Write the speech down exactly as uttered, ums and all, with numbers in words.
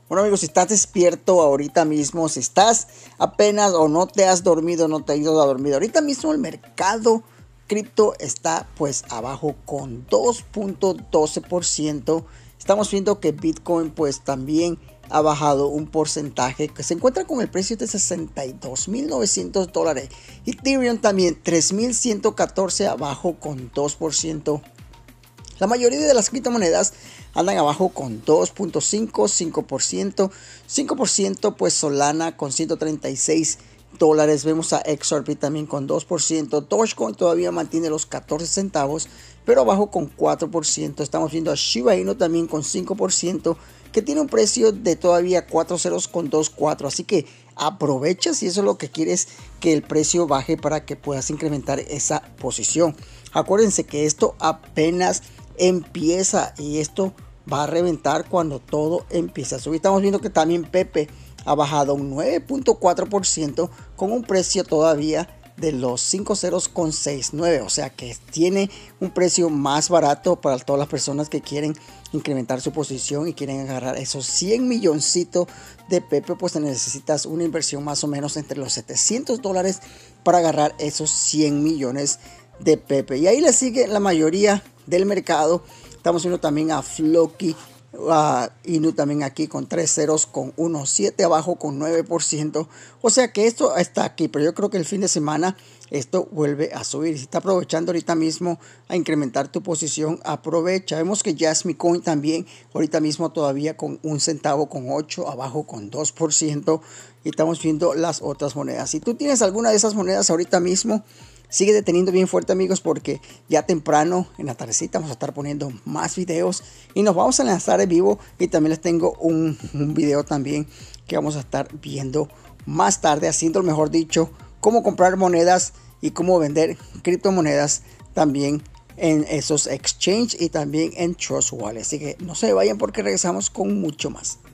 Bueno amigos, si estás despierto ahorita mismo, si estás apenas o no te has dormido, no te has ido a dormir, ahorita mismo el mercado cripto está pues abajo con dos punto doce por ciento. Estamos viendo que Bitcoin pues también ha bajado un porcentaje, que se encuentra con el precio de sesenta y dos mil novecientos dólares. Ethereum también tres mil ciento catorce abajo con dos por ciento. La mayoría de las criptomonedas andan abajo con dos punto cinco, cinco por ciento, cinco por ciento pues Solana con ciento treinta y seis dólares. Vemos a X R P también con dos por ciento. Dogecoin todavía mantiene los catorce centavos, pero abajo con cuatro por ciento. Estamos viendo a Shiba Inu también con cinco por ciento, que tiene un precio de todavía cuatro ceros con dos cuatro. Así que aprovecha si eso es lo que quieres, que el precio baje para que puedas incrementar esa posición. Acuérdense que esto apenas empieza y esto va a reventar cuando todo empieza a subir. Estamos viendo que también Pepe ha bajado un nueve punto cuatro por ciento con un precio todavía de los cinco ceros con sesenta y nueve, o sea que tiene un precio más barato para todas las personas que quieren incrementar su posición y quieren agarrar esos cien milloncitos de Pepe. Pues necesitas una inversión más o menos entre los setecientos dólares para agarrar esos cien millones de Pepe, y ahí le sigue la mayoría del mercado. Estamos viendo también a Floki uh, Inu también aquí con tres ceros con uno siete abajo con nueve por ciento. O sea que esto está aquí, pero yo creo que el fin de semana esto vuelve a subir. Si está aprovechando ahorita mismo a incrementar tu posición, aprovecha. Vemos que Jasmy Coin también ahorita mismo todavía con un centavo con ocho abajo con dos por ciento. Y estamos viendo las otras monedas. Si tú tienes alguna de esas monedas ahorita mismo, sigue deteniendo bien fuerte amigos, porque ya temprano en la tardecita vamos a estar poniendo más videos y nos vamos a lanzar en vivo, y también les tengo un, un video también que vamos a estar viendo más tarde, haciendo, mejor dicho, cómo comprar monedas y cómo vender criptomonedas también en esos exchange y también en Trust Wallet. Así que no se vayan porque regresamos con mucho más.